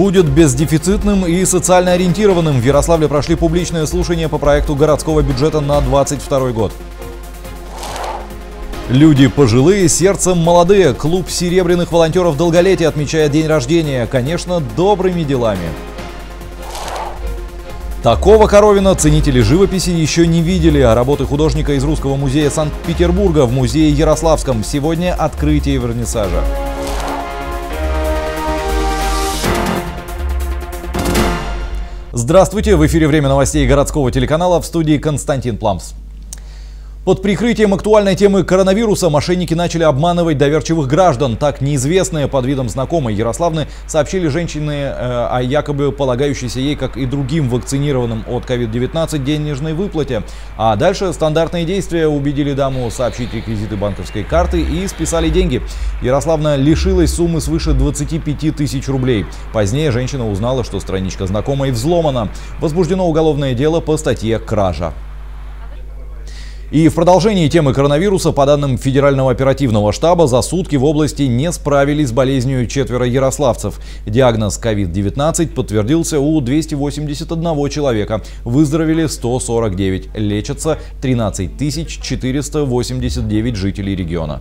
будет бездефицитным и социально ориентированным. В Ярославле прошли публичные слушания по проекту городского бюджета на 2022 год. Люди пожилые, сердцем молодые. Клуб серебряных волонтеров долголетия отмечает день рождения, конечно, добрыми делами. Такого Коровина ценители живописи еще не видели. Работы художника из Русского музея Санкт-Петербурга в музее Ярославском. Сегодня открытие вернисажа. Здравствуйте! В эфире «Время новостей» городского телеканала, в студии Константин Пламс. Под прикрытием актуальной темы коронавируса мошенники начали обманывать доверчивых граждан. Так неизвестные под видом знакомой Ярославны сообщили женщине о якобы полагающейся ей, как и другим вакцинированным от COVID-19, денежной выплате. А дальше стандартные действия: убедили даму сообщить реквизиты банковской карты и списали деньги. Ярославна лишилась суммы свыше 25 тысяч рублей. Позднее женщина узнала, что страничка знакомой взломана. Возбуждено уголовное дело по статье «Кража». И в продолжении темы коронавируса, по данным Федерального оперативного штаба, за сутки в области не справились с болезнью 4 ярославцев. Диагноз COVID-19 подтвердился у 281 человека. Выздоровели 149. Лечатся 13 489 жителей региона.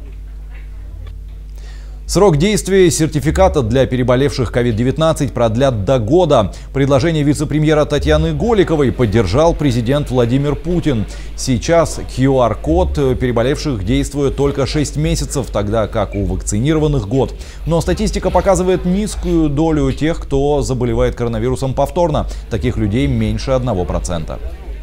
Срок действия сертификата для переболевших COVID-19 продлят до года. Предложение вице-премьера Татьяны Голиковой поддержал президент Владимир Путин. Сейчас QR-код переболевших действует только 6 месяцев, тогда как у вакцинированных год. Но статистика показывает низкую долю тех, кто заболевает коронавирусом повторно. Таких людей меньше 1%.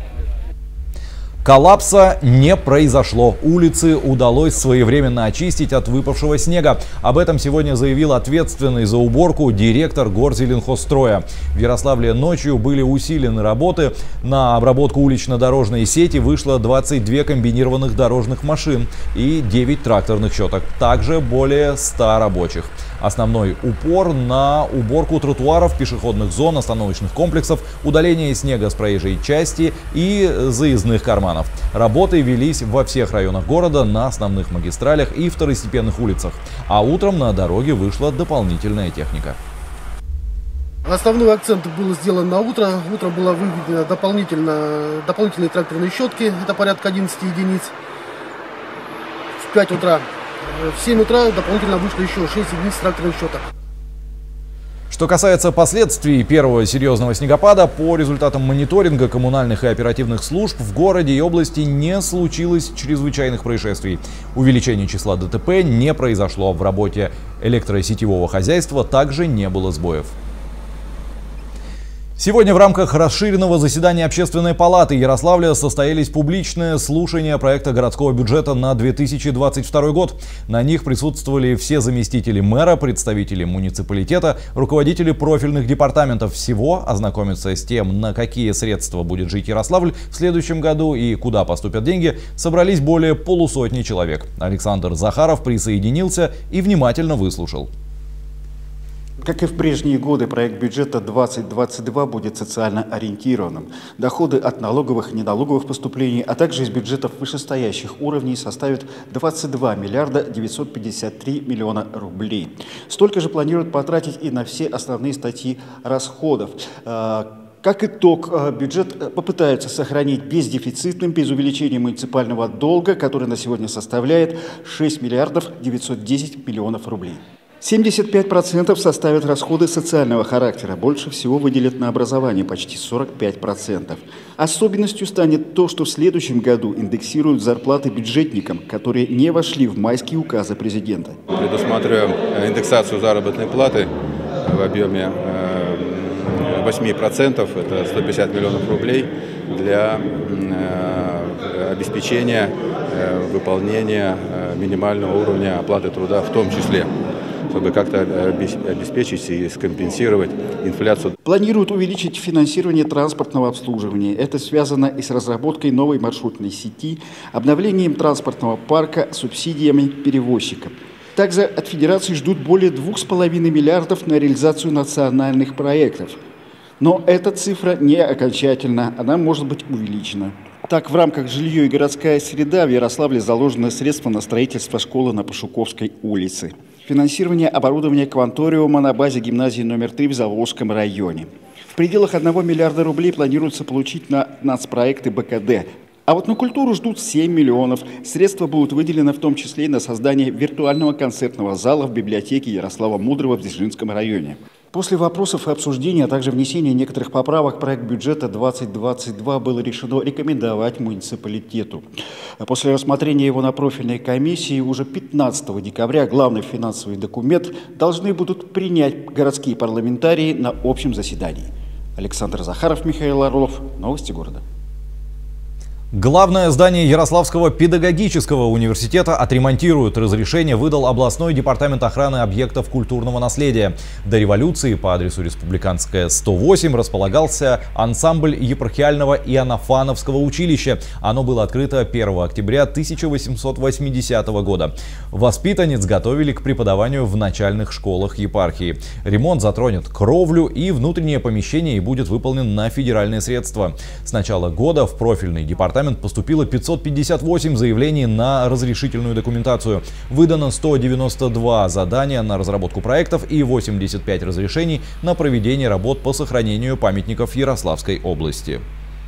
Коллапса не произошло. Улицы удалось своевременно очистить от выпавшего снега. Об этом сегодня заявил ответственный за уборку директор Горзеленхозстроя. В Ярославле ночью были усилены работы. На обработку улично-дорожной сети вышло 22 комбинированных дорожных машин и 9 тракторных щеток. Также более 100 рабочих. Основной упор на уборку тротуаров, пешеходных зон, остановочных комплексов, удаление снега с проезжей части и заездных карманов. Работы велись во всех районах города, на основных магистралях и второстепенных улицах. А утром на дороге вышла дополнительная техника. Основной акцент был сделан на утро. Утром было выведено дополнительные тракторные щетки, это порядка 11 единиц. В 5 утра. В 7 утра дополнительно вышло еще 6 единиц тракторных щеток. Что касается последствий первого серьезного снегопада, по результатам мониторинга коммунальных и оперативных служб в городе и области не случилось чрезвычайных происшествий. Увеличение числа ДТП не произошло. В работе электросетевого хозяйства также не было сбоев. Сегодня в рамках расширенного заседания Общественной палаты Ярославля состоялись публичные слушания проекта городского бюджета на 2022 год. На них присутствовали все заместители мэра, представители муниципалитета, руководители профильных департаментов. Всего ознакомиться с тем, на какие средства будет жить Ярославль в следующем году и куда поступят деньги, собрались более полусотни человек. Александр Захаров присоединился и внимательно выслушал. Как и в прежние годы, проект бюджета 2022 будет социально ориентированным. Доходы от налоговых и неналоговых поступлений, а также из бюджетов вышестоящих уровней составят 22 миллиарда 953 миллиона рублей. Столько же планируют потратить и на все основные статьи расходов. Как итог, бюджет попытаются сохранить бездефицитным, без увеличения муниципального долга, который на сегодня составляет 6 миллиардов 910 миллионов рублей. 75% составят расходы социального характера, больше всего выделят на образование, почти 45%. Особенностью станет то, что в следующем году индексируют зарплаты бюджетникам, которые не вошли в майские указы президента. Предусматриваем индексацию заработной платы в объеме 8%, это 150 миллионов рублей, для обеспечения выполнения минимального уровня оплаты труда в том числе, чтобы как-то обеспечить и скомпенсировать инфляцию. Планируют увеличить финансирование транспортного обслуживания. Это связано и с разработкой новой маршрутной сети, обновлением транспортного парка, субсидиями перевозчикам. Также от Федерации ждут более 2,5 миллиардов на реализацию национальных проектов. Но эта цифра не окончательна, она может быть увеличена. Так, в рамках «Жилье и городская среда» в Ярославле заложены средства на строительство школы на Пашуковской улице. Финансирование оборудования кванториума на базе гимназии номер 3 в Заволжском районе. В пределах 1 миллиарда рублей планируется получить на нацпроекты БКД. А вот на культуру ждут 7 миллионов. Средства будут выделены в том числе и на создание виртуального концертного зала в библиотеке Ярослава Мудрого в Дзержинском районе. После вопросов и обсуждения, а также внесения некоторых поправок, проект бюджета 2022 было решено рекомендовать муниципалитету. После рассмотрения его на профильной комиссии уже 15 декабря главный финансовый документ должны будут принять городские парламентарии на общем заседании. Александр Захаров, Михаил Орлов. Новости города. Главное здание Ярославского педагогического университета отремонтируют. Разрешение выдал областной департамент охраны объектов культурного наследия. До революции по адресу Республиканская, 108 располагался ансамбль епархиального Иоаннафановского училища. Оно было открыто 1 октября 1880 года. Воспитанниц готовили к преподаванию в начальных школах епархии. Ремонт затронет кровлю и внутреннее помещение и будет выполнен на федеральные средства. С начала года в профильный департамент поступило 558 заявлений на разрешительную документацию. Выдано 192 задания на разработку проектов и 85 разрешений на проведение работ по сохранению памятников Ярославской области.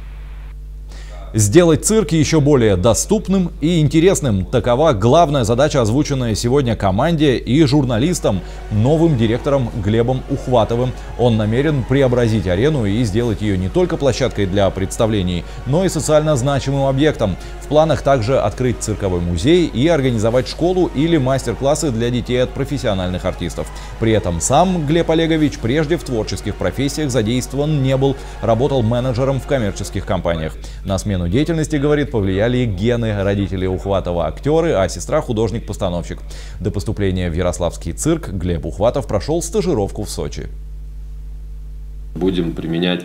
Сделать цирк еще более доступным и интересным – такова главная задача, озвученная сегодня команде и журналистам новым директором Глебом Ухватовым. Он намерен преобразить арену и сделать ее не только площадкой для представлений, но и социально значимым объектом. В планах также открыть цирковой музей и организовать школу или мастер-классы для детей от профессиональных артистов. При этом сам Глеб Олегович прежде в творческих профессиях задействован не был, работал менеджером в коммерческих компаниях. На смену деятельности, говорит, повлияли гены. Родители Ухватова – актеры, а сестра – художник-постановщик. До поступления в Ярославский цирк Глеб Ухватов прошел стажировку в Сочи. Будем применять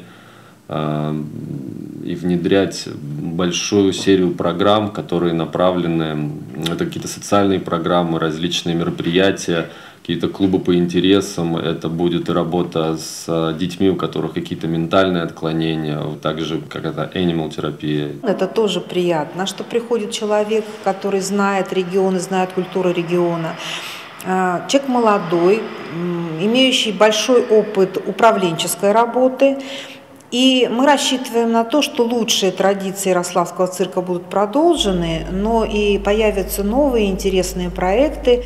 и внедрять большую серию программ, которые направлены, это какие-то социальные программы, различные мероприятия, какие-то клубы по интересам, это будет и работа с детьми, у которых какие-то ментальные отклонения, также какая-то animal-терапия. Это тоже приятно, что приходит человек, который знает регион и знает культуру региона. Человек молодой, имеющий большой опыт управленческой работы. И мы рассчитываем на то, что лучшие традиции Ярославского цирка будут продолжены, но и появятся новые интересные проекты.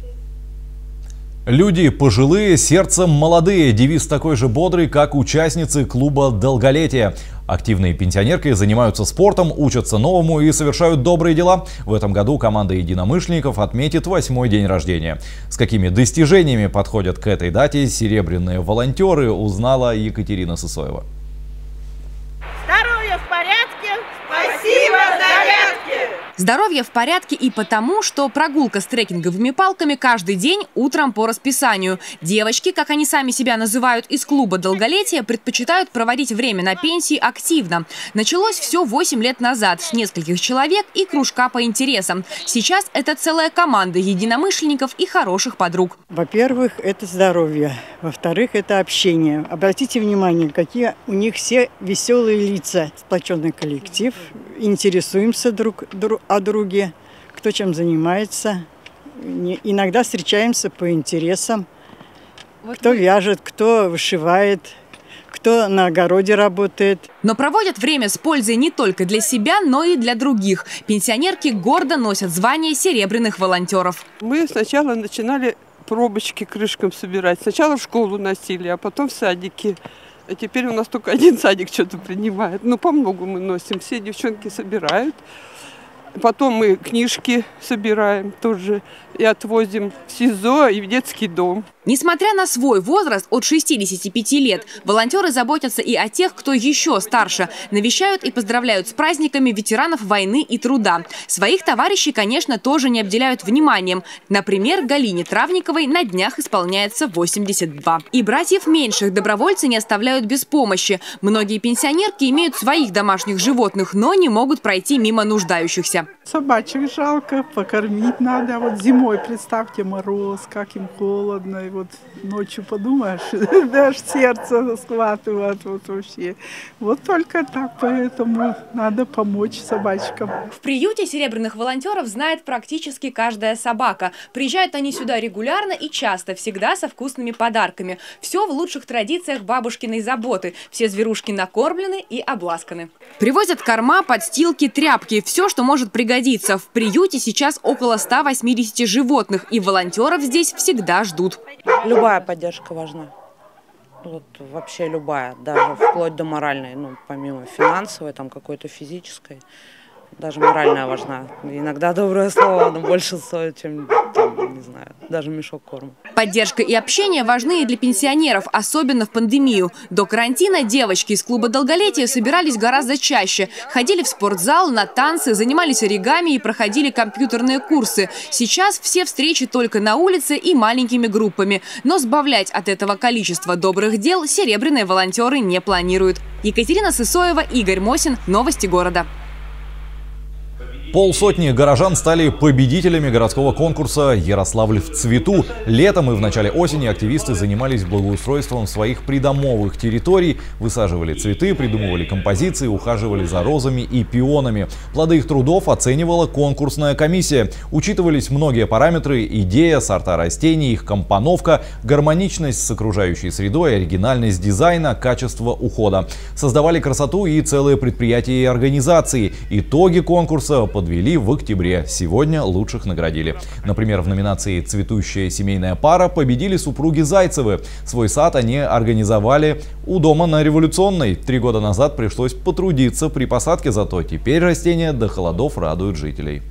Люди пожилые, сердцем молодые. Девиз такой же бодрый, как участницы клуба «Долголетие». Активные пенсионерки занимаются спортом, учатся новому и совершают добрые дела. В этом году команда единомышленников отметит 8-й день рождения. С какими достижениями подходят к этой дате серебряные волонтеры, узнала Екатерина Сысоева. Здоровье в порядке? Спасибо, зарядки! Здоровье в порядке и потому, что прогулка с трекинговыми палками каждый день утром по расписанию. Девочки, как они сами себя называют, из клуба «Долголетие» предпочитают проводить время на пенсии активно. Началось все 8 лет назад с нескольких человек и кружка по интересам. Сейчас это целая команда единомышленников и хороших подруг. Во-первых, это здоровье. Во-вторых, это общение. Обратите внимание, какие у них все веселые лица. Сплоченный коллектив. Интересуемся друг о друге, кто чем занимается. Иногда встречаемся по интересам. Кто вяжет, кто вышивает, кто на огороде работает. Но проводят время с пользой не только для себя, но и для других. Пенсионерки гордо носят звание серебряных волонтеров. Мы сначала начинали пробочки крышкам собирать. Сначала в школу носили, а потом в садики. А теперь у нас только один садик что-то принимает. Ну, по многу мы носим. Все девчонки собирают. Потом мы книжки собираем тоже и отвозим в СИЗО и в детский дом. Несмотря на свой возраст от 65 лет, волонтеры заботятся и о тех, кто еще старше. Навещают и поздравляют с праздниками ветеранов войны и труда. Своих товарищей, конечно, тоже не обделяют вниманием. Например, Галине Травниковой на днях исполняется 82. И братьев меньших добровольцы не оставляют без помощи. Многие пенсионерки имеют своих домашних животных, но не могут пройти мимо нуждающихся. Олеся. Собачек жалко, покормить надо. А вот зимой, представьте, мороз, как им холодно. И вот ночью подумаешь, даже сердце схватывает вот вообще. Вот только так, поэтому надо помочь собачкам. В приюте серебряных волонтеров знает практически каждая собака. Приезжают они сюда регулярно и часто, всегда со вкусными подарками. Все в лучших традициях бабушкиной заботы. Все зверушки накормлены и обласканы. Привозят корма, подстилки, тряпки. Все, что может пригодиться. В приюте сейчас около 180 животных. И волонтеров здесь всегда ждут. Любая поддержка важна. Вот вообще любая. Даже вплоть до моральной. Ну, помимо финансовой, там какой-то физической. Даже моральная важна. Иногда доброе слово, но больше стоит, чем, не знаю, даже мешок корма. Поддержка и общение важны и для пенсионеров, особенно в пандемию. До карантина девочки из клуба долголетия собирались гораздо чаще. Ходили в спортзал, на танцы, занимались оригами и проходили компьютерные курсы. Сейчас все встречи только на улице и маленькими группами. Но сбавлять от этого количества добрых дел серебряные волонтеры не планируют. Екатерина Сысоева, Игорь Мосин. Новости города. Полсотни горожан стали победителями городского конкурса «Ярославль в цвету». Летом и в начале осени активисты занимались благоустройством своих придомовых территорий, высаживали цветы, придумывали композиции, ухаживали за розами и пионами. Плоды их трудов оценивала конкурсная комиссия. Учитывались многие параметры: идея, сорта растений, их компоновка, гармоничность с окружающей средой, оригинальность дизайна, качество ухода. Создавали красоту и целые предприятия и организации. Итоги конкурса подвели в октябре. Сегодня лучших наградили. Например, в номинации «Цветущая семейная пара» победили супруги Зайцевы. Свой сад они организовали у дома на Революционной. 3 года назад пришлось потрудиться при посадке, зато теперь растения до холодов радуют жителей.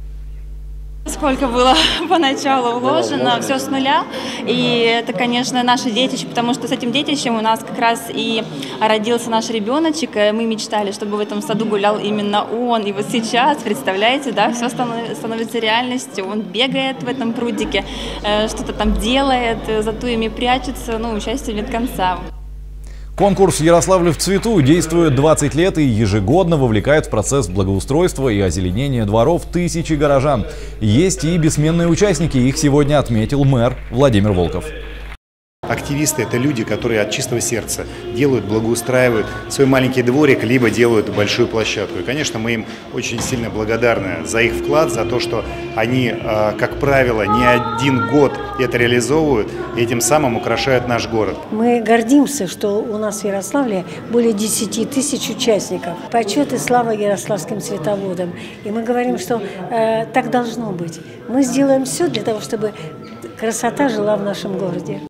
Сколько было поначалу вложено, все с нуля. И это, конечно, наше детище, потому что с этим детищем у нас как раз и родился наш ребеночек. Мы мечтали, чтобы в этом саду гулял именно он. И вот сейчас, представляете, да, все становится реальностью. Он бегает в этом прудике, что-то там делает, за туями прячется, ну, счастью нет конца. Конкурс «Ярославль в цвету» действует 20 лет и ежегодно вовлекает в процесс благоустройства и озеленения дворов тысячи горожан. Есть и бессменные участники, их сегодня отметил мэр Владимир Волков. Активисты – это люди, которые от чистого сердца делают, благоустраивают свой маленький дворик, либо делают большую площадку. И, конечно, мы им очень сильно благодарны за их вклад, за то, что они, как правило, не один год это реализовывают и этим самым украшают наш город. Мы гордимся, что у нас в Ярославле более 10 тысяч участников. Почет и слава ярославским цветоводам. И мы говорим, что так должно быть. Мы сделаем все для того, чтобы красота жила в нашем городе.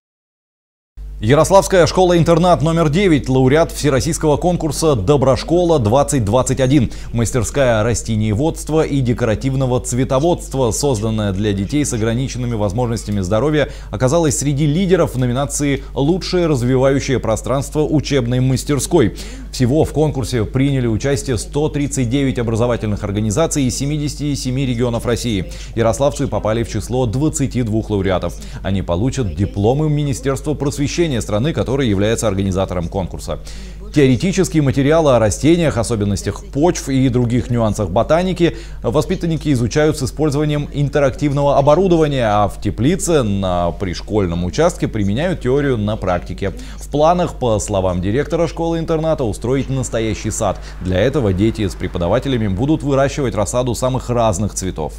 Ярославская школа-интернат номер 9, лауреат всероссийского конкурса «Доброшкола-2021». Мастерская растениеводства и декоративного цветоводства, созданная для детей с ограниченными возможностями здоровья, оказалась среди лидеров в номинации «Лучшее развивающее пространство учебной мастерской». Всего в конкурсе приняли участие 139 образовательных организаций из 77 регионов России. Ярославцы попали в число 22 лауреатов. Они получат дипломы Министерства просвещения страны, который является организатором конкурса. Теоретические материалы о растениях, особенностях почв и других нюансах ботаники воспитанники изучают с использованием интерактивного оборудования, а в теплице на пришкольном участке применяют теорию на практике. В планах, по словам директора школы-интерната, устроить настоящий сад. Для этого дети с преподавателями будут выращивать рассаду самых разных цветов.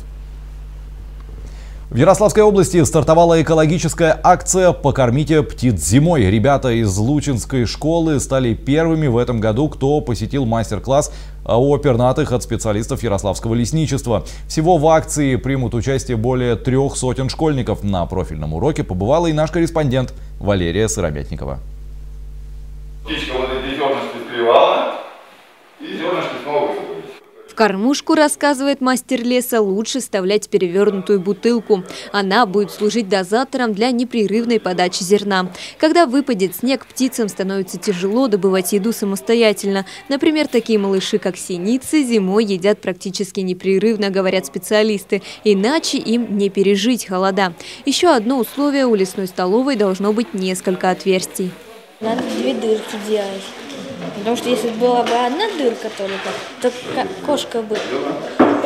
В Ярославской области стартовала экологическая акция «Покормите птиц зимой». Ребята из Лучинской школы стали первыми в этом году, кто посетил мастер-класс о пернатых от специалистов Ярославского лесничества. Всего в акции примут участие более 300 школьников. На профильном уроке побывала и наш корреспондент Валерия Сыромятникова. Птичка вот эти зернышки склевала, и зернышки снова высыпались. В кормушку, рассказывает мастер леса, лучше вставлять перевернутую бутылку. Она будет служить дозатором для непрерывной подачи зерна. Когда выпадет снег, птицам становится тяжело добывать еду самостоятельно. Например, такие малыши, как синицы, зимой едят практически непрерывно, говорят специалисты. Иначе им не пережить холода. Еще одно условие: у лесной столовой должно быть несколько отверстий. Надо 2 дырки делать. Потому что если была бы одна дырка только, то кошка бы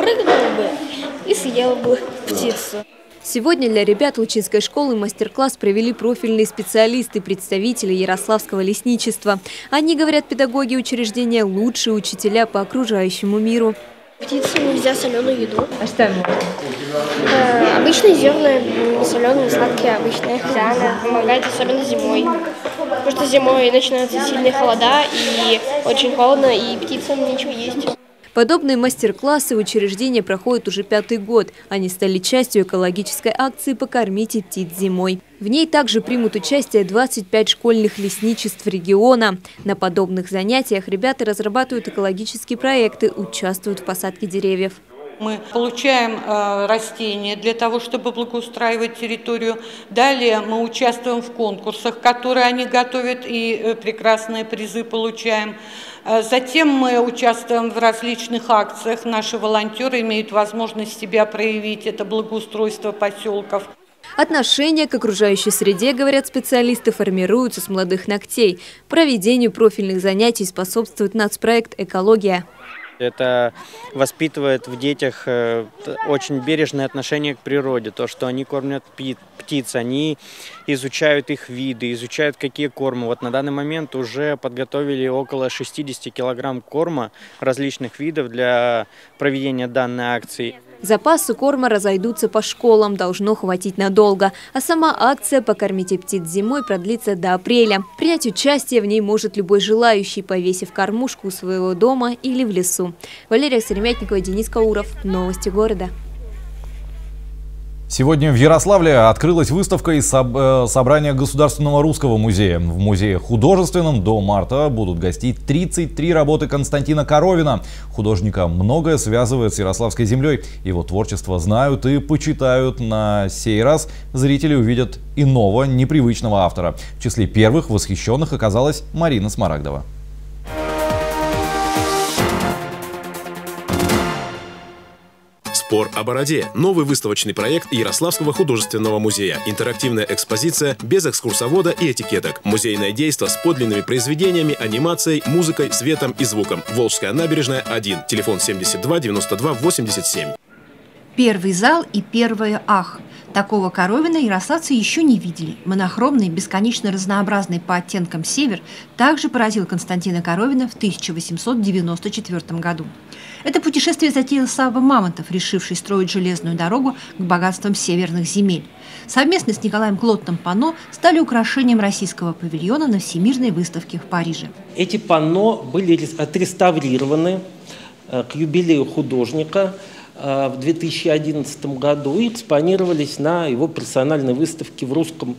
прыгнул бы и съел бы птицу. Сегодня для ребят Лучинской школы мастер-класс провели профильные специалисты, представители Ярославского лесничества. Они, говорят педагоги учреждения, лучшие учителя по окружающему миру. Птицам нельзя соленую еду. А что можно? Обычные зерна, соленые, сладкие, обычные. Да, она помогает, особенно зимой. Потому что зимой начинаются сильные холода, и очень холодно, и птицам нечего есть. Подобные мастер-классы учреждения проходят уже 5-й год. Они стали частью экологической акции «Покормите птиц зимой». В ней также примут участие 25 школьных лесничеств региона. На подобных занятиях ребята разрабатывают экологические проекты, участвуют в посадке деревьев. Мы получаем растения для того, чтобы благоустраивать территорию. Далее мы участвуем в конкурсах, которые они готовят, и прекрасные призы получаем. Затем мы участвуем в различных акциях. Наши волонтеры имеют возможность себя проявить. Это благоустройство поселков. Отношение к окружающей среде, говорят специалисты, формируются с молодых ногтей. Проведению профильных занятий способствует нацпроект «Экология». Это воспитывает в детях очень бережное отношение к природе. То, что они кормят птиц, они изучают их виды, изучают, какие кормы. Вот на данный момент уже подготовили около 60 килограмм корма различных видов для проведения данной акции. Запасы корма разойдутся по школам, должно хватить надолго. А сама акция «Покормите птиц зимой» продлится до апреля. Принять участие в ней может любой желающий, повесив кормушку у своего дома или в лесу. Валерия Серемятникова, Денис Кауров. Новости города. Сегодня в Ярославле открылась выставка из собрания Государственного русского музея. В музее художественном до марта будут гостить 33 работы Константина Коровина. Художника многое связывает с ярославской землей. Его творчество знают и почитают. На сей раз зрители увидят иного, непривычного автора. В числе первых восхищенных оказалась Марина Смарагдова. «Спор о бороде» – новый выставочный проект Ярославского художественного музея. Интерактивная экспозиция без экскурсовода и этикеток. Музейное действо с подлинными произведениями, анимацией, музыкой, светом и звуком. Волжская набережная, 1. Телефон 72 92 87. Первый зал и первое «ах». Такого Коровина ярославцы еще не видели. Монохромный, бесконечно разнообразный по оттенкам север также поразил Константина Коровина в 1894 году. Это путешествие затеял Савва Мамонтов, решивший строить железную дорогу к богатствам северных земель. Совместно с Николаем Клотом панно стали украшением российского павильона на Всемирной выставке в Париже. Эти панно были отреставрированы к юбилею художника в 2011 году и экспонировались на его персональной выставке в Русском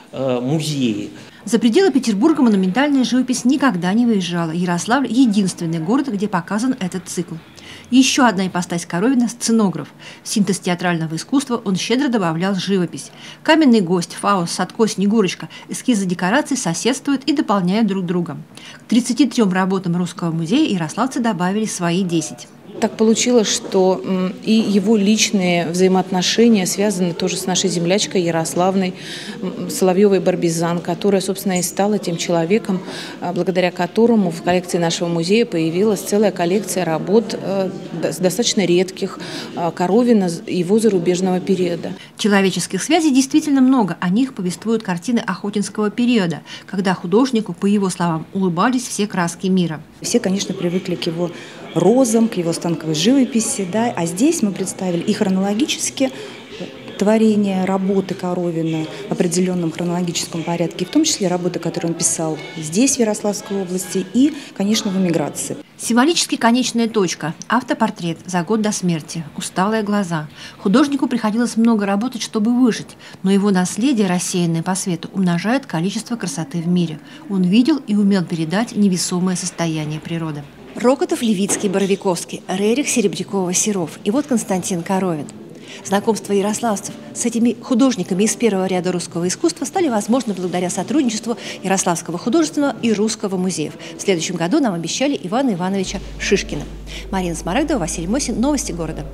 музее. За пределы Петербурга монументальная живопись никогда не выезжала. Ярославль – единственный город, где показан этот цикл. Еще одна ипостась Коровина – сценограф. В синтез театрального искусства он щедро добавлял живопись. Каменный гость, Фауст, Садко, Снегурочка, эскизы декораций соседствуют и дополняют друг друга. К 33 работам Русского музея ярославцы добавили свои 10. Так получилось, что и его личные взаимоотношения связаны тоже с нашей землячкой Ярославной Соловьевой-Барбизан, которая, собственно, и стала тем человеком, благодаря которому в коллекции нашего музея появилась целая коллекция работ достаточно редких Коровина его зарубежного периода. Человеческих связей действительно много. О них повествуют картины охотинского периода, когда художнику, по его словам, улыбались все краски мира. Все, конечно, привыкли к его розам, к его станковой живописи, да, а здесь мы представили и хронологически творения, работы Коровина в определенном хронологическом порядке, в том числе работы, которые он писал здесь, в Ярославской области, и, конечно, в эмиграции. Символически конечная точка, автопортрет за год до смерти, усталые глаза. Художнику приходилось много работать, чтобы выжить, но его наследие, рассеянное по свету, умножает количество красоты в мире. Он видел и умел передать невесомое состояние природы. Рокотов, Левицкий, Боровиковский, Рерих, Серебрякова, Серов. И вот Константин Коровин. Знакомство ярославцев с этими художниками из первого ряда русского искусства стали возможны благодаря сотрудничеству Ярославского художественного и Русского музеев. В следующем году нам обещали Ивана Ивановича Шишкина. Марина Смарагдова, Василий Мосин. Новости города.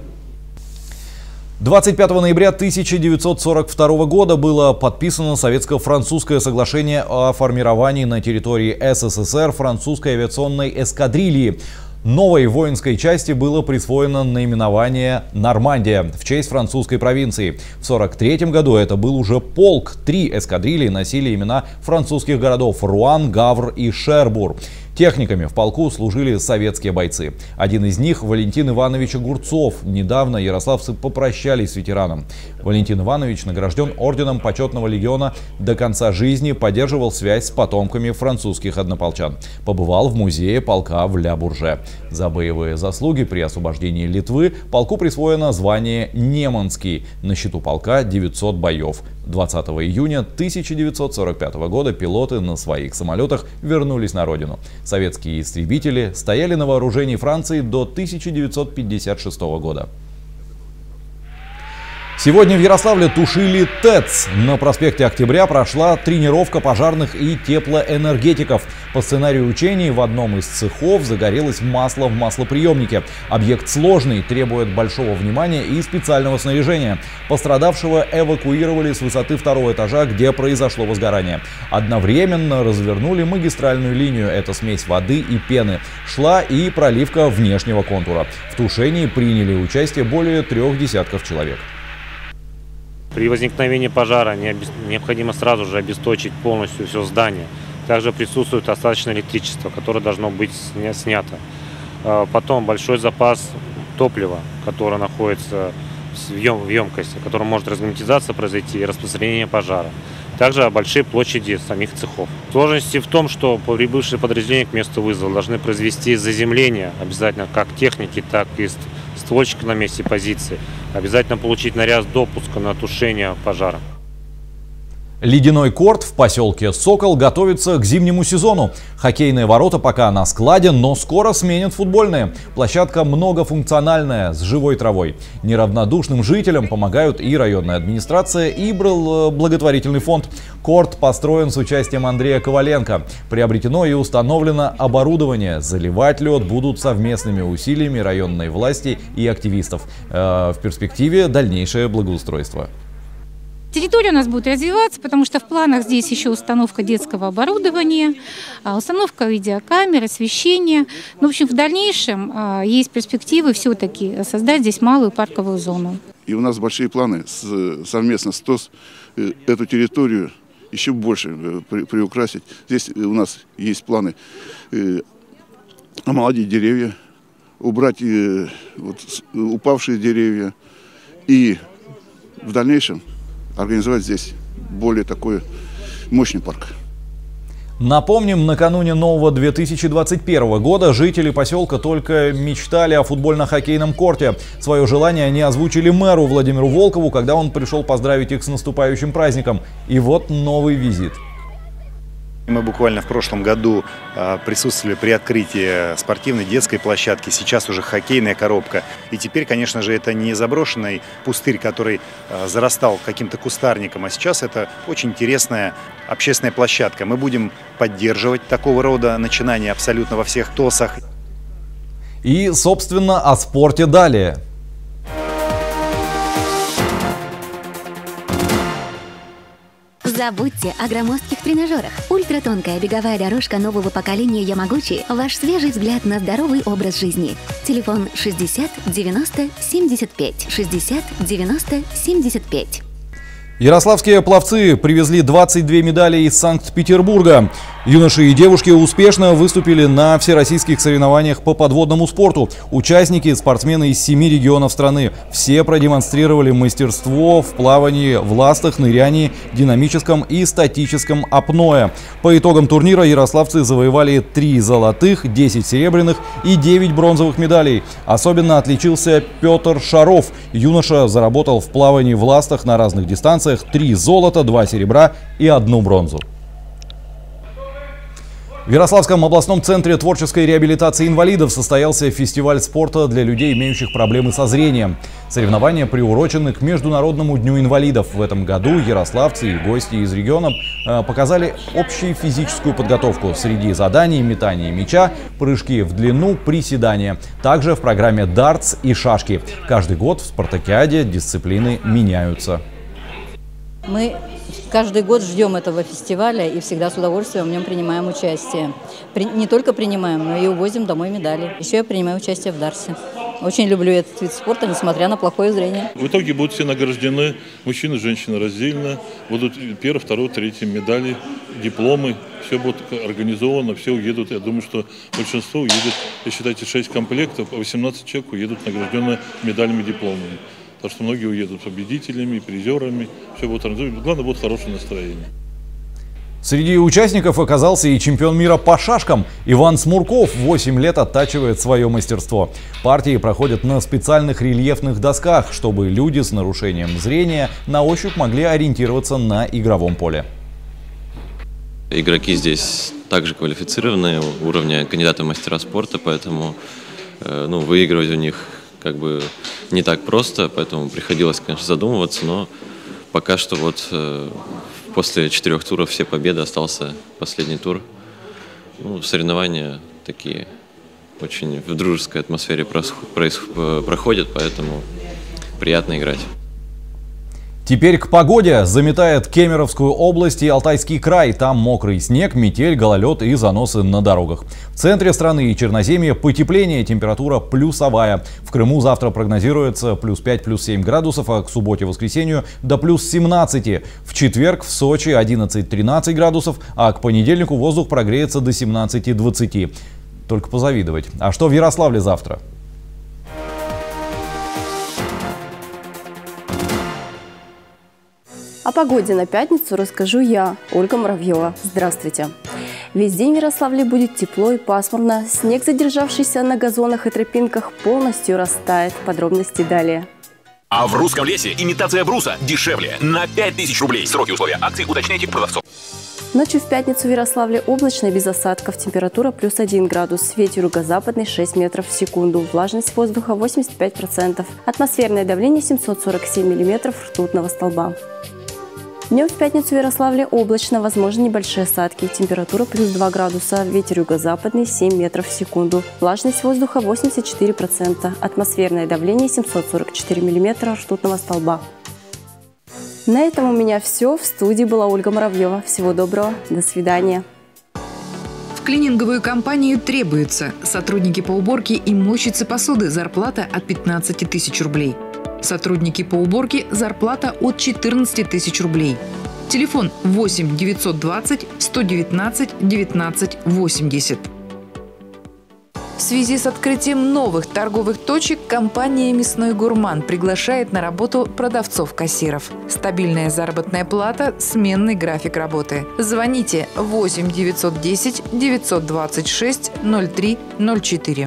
25 ноября 1942 года было подписано советско-французское соглашение о формировании на территории СССР французской авиационной эскадрильи. Новой воинской части было присвоено наименование «Нормандия» в честь французской провинции. В 1943 году это был уже полк. 3 эскадрильи носили имена французских городов Руан, Гавр и Шербур. Техниками в полку служили советские бойцы. Один из них — Валентин Иванович Огурцов. Недавно ярославцы попрощались с ветераном. Валентин Иванович награжден орденом Почетного легиона, до конца жизни поддерживал связь с потомками французских однополчан. Побывал в музее полка в Ля-Бурже. За боевые заслуги при освобождении Литвы полку присвоено звание «Неманский». На счету полка 900 боев. 20 июня 1945 года пилоты на своих самолетах вернулись на родину. Советские истребители стояли на вооружении Франции до 1956 года. Сегодня в Ярославле тушили ТЭЦ. На проспекте Октября прошла тренировка пожарных и теплоэнергетиков. По сценарию учений в одном из цехов загорелось масло в маслоприемнике. Объект сложный, требует большого внимания и специального снаряжения. Пострадавшего эвакуировали с высоты 2-го этажа, где произошло возгорание. Одновременно развернули магистральную линию. Это смесь воды и пены. Шла и проливка внешнего контура. В тушении приняли участие более 3 десятков человек. При возникновении пожара необходимо сразу же обесточить полностью все здание. Также присутствует достаточно электричества, которое должно быть снято. Потом большой запас топлива, которое находится в емкости, который может разгерметизация произойти и распространение пожара. Также большие площади самих цехов. Сложности в том, что прибывшие подразделения к месту вызова должны произвести заземление, обязательно как техники, так и ствольщика на месте позиции. Обязательно получить наряд допуска на тушение пожара. Ледяной корт в поселке Сокол готовится к зимнему сезону. Хоккейные ворота пока на складе, но скоро сменят футбольные. Площадка многофункциональная, с живой травой. Неравнодушным жителям помогают и районная администрация, и благотворительный фонд. Корт построен с участием Андрея Коваленко. Приобретено и установлено оборудование. Заливать лед будут совместными усилиями районной власти и активистов. В перспективе дальнейшее благоустройство. Территория у нас будет развиваться, потому что в планах здесь еще установка детского оборудования, установка видеокамер, освещения. В общем, в дальнейшем есть перспективы все-таки создать здесь малую парковую зону. И у нас большие планы совместно с ТОС эту территорию еще больше приукрасить. Здесь у нас есть планы омолодить деревья, убрать упавшие деревья и в дальнейшем организовать здесь более такой мощный парк. Напомним, накануне нового 2021 года жители поселка только мечтали о футбольно-хоккейном корте. Свое желание они озвучили мэру Владимиру Волкову, когда он пришел поздравить их с наступающим праздником. И вот новый визит. Мы буквально в прошлом году присутствовали при открытии спортивной детской площадки, сейчас уже хоккейная коробка. И теперь, конечно же, это не заброшенный пустырь, который зарастал каким-то кустарником, а сейчас это очень интересная общественная площадка. Мы будем поддерживать такого рода начинания абсолютно во всех ТОСах. И, собственно, о спорте далее. Забудьте о громоздких тренажерах. Ультратонкая беговая дорожка нового поколения Ямагучи – ваш свежий взгляд на здоровый образ жизни. Телефон 60 90 75. 60 90 75. Ярославские пловцы привезли 22 медали из Санкт-Петербурга. Юноши и девушки успешно выступили на всероссийских соревнованиях по подводному спорту. Участники – спортсмены из 7 регионов страны. Все продемонстрировали мастерство в плавании, в ластах, нырянии, динамическом и статическом апное. По итогам турнира ярославцы завоевали 3 золотых, 10 серебряных и 9 бронзовых медалей. Особенно отличился Петр Шаров. Юноша заработал в плавании в ластах на разных дистанциях 3 золота, 2 серебра и 1 бронзу. В Ярославском областном центре творческой реабилитации инвалидов состоялся фестиваль спорта для людей, имеющих проблемы со зрением. Соревнования приурочены к Международному дню инвалидов. В этом году ярославцы и гости из региона показали общую физическую подготовку. Среди заданий метание мяча, прыжки в длину, приседания. Также в программе дартс и шашки. Каждый год в спартакиаде дисциплины меняются. Мы каждый год ждем этого фестиваля и всегда с удовольствием в нем принимаем участие. Не только принимаем, но и увозим домой медали. Еще я принимаю участие в дарсе. Очень люблю этот вид спорта, несмотря на плохое зрение. В итоге будут все награждены, мужчины и женщины раздельно. Будут 1, 2, 3 медали, дипломы. Все будет организовано, все уедут. Я думаю, что большинство уедет, считайте, 6 комплектов, 18 человек уедут награжденные медалями и дипломами. Так что многие уедут победителями, призерами. Все будет организовано. Главное, будет хорошее настроение. Среди участников оказался и чемпион мира по шашкам. Иван Смурков 8 лет оттачивает свое мастерство. Партии проходят на специальных рельефных досках, чтобы люди с нарушением зрения на ощупь могли ориентироваться на игровом поле. Игроки здесь также квалифицированные, уровня кандидата в мастера спорта, поэтому выигрывать у них как бы не так просто, поэтому приходилось, конечно, задумываться, но пока что после 4 туров все победы, остался последний тур. Соревнования такие очень в дружеской атмосфере проходят, поэтому приятно играть. Теперь к погоде. Заметает Кемеровскую область и Алтайский край. Там мокрый снег, метель, гололед и заносы на дорогах. В центре страны и Черноземье потепление, температура плюсовая. В Крыму завтра прогнозируется +5, +7 градусов, а к субботе-воскресенью до +17. В четверг в Сочи 11-13 градусов, а к понедельнику воздух прогреется до 17-20. Только позавидовать. А что в Ярославле завтра? О погоде на пятницу расскажу я, Ольга Муравьева. Здравствуйте. Весь день в Ярославле будет тепло и пасмурно. Снег, задержавшийся на газонах и тропинках, полностью растает. Подробности далее. А в Русском лесе имитация бруса дешевле на 5000 рублей. Сроки и условия акций уточняйте продавцов. Ночью в пятницу в Ярославле облачно без осадков. Температура +1 градус. Ветер юго-западный 6 метров в секунду. Влажность воздуха 85%. Атмосферное давление 747 миллиметров ртутного столба. Днем в пятницу в Ярославле облачно, возможны небольшие осадки. Температура +2 градуса. Ветер юго-западный 7 метров в секунду. Влажность воздуха 84%. Атмосферное давление 744 миллиметра ртутного столба. На этом у меня все. В студии была Ольга Муравьева. Всего доброго. До свидания. В клининговую компанию требуются сотрудники по уборке и мойщицы посуды. Зарплата от 15 тысяч рублей. Сотрудники по уборке – зарплата от 14 тысяч рублей. Телефон 8 920 119 19 80. В связи с открытием новых торговых точек компания «Мясной гурман» приглашает на работу продавцов-кассиров. Стабильная заработная плата, сменный график работы. Звоните 8 910 926 03 04.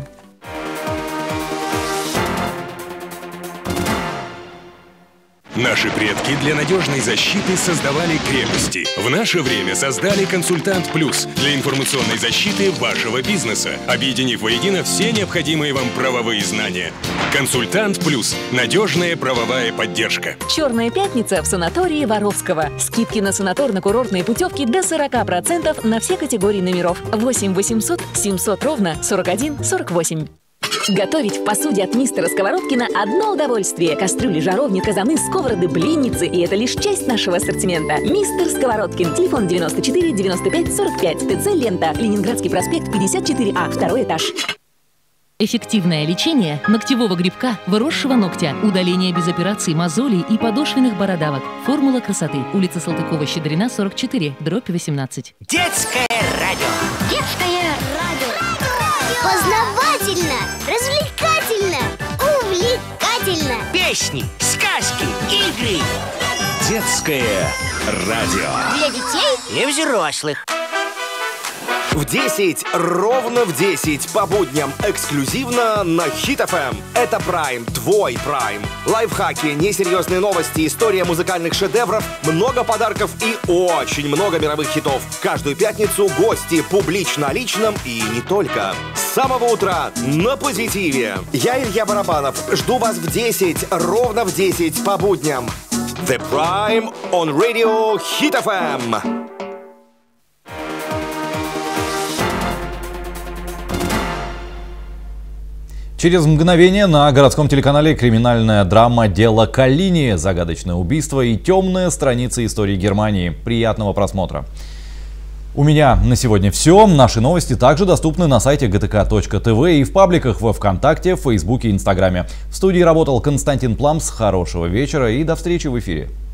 Наши предки для надежной защиты создавали крепости. В наше время создали «Консультант Плюс» для информационной защиты вашего бизнеса, объединив воедино все необходимые вам правовые знания. «Консультант Плюс» – надежная правовая поддержка. Черная пятница в санатории Воровского. Скидки на санаторно-курортные путевки до 40% на все категории номеров. 8 800 700 ровно 41 48. Готовить в посуде от мистера Сковородкина одно удовольствие. Кастрюли, жаровни, казаны, сковороды, блинницы. И это лишь часть нашего ассортимента. Мистер Сковородкин. Телефон 94 95 45. ТЦ «Лента». Ленинградский проспект 54А. 2 этаж. Эффективное лечение ногтевого грибка, выросшего ногтя, удаление без операций мозолей и подошвенных бородавок. Формула красоты. Улица Салтыкова-Щедрина, 44, дробь 18. Детское радио. Детское радио. Познавательно, развлекательно, увлекательно. Песни, сказки, игры. Детское радио. Для детей и взрослых. В 10, ровно в 10 по будням эксклюзивно на Hit FM. Это Prime, твой Prime. Лайфхаки, несерьезные новости, история музыкальных шедевров, много подарков и очень много мировых хитов. Каждую пятницу гости публично о личном и не только. С самого утра на позитиве. Я Илья Барабанов. Жду вас в 10, ровно в 10 по будням. The Prime on Radio Hit FM. Через мгновение на городском телеканале криминальная драма «Дело Коллини», загадочное убийство и темная страница истории Германии. Приятного просмотра. У меня на сегодня все. Наши новости также доступны на сайте gtk.tv и в пабликах во ВКонтакте, Фейсбуке и Инстаграме. В студии работал Константин Пламс. Хорошего вечера и до встречи в эфире.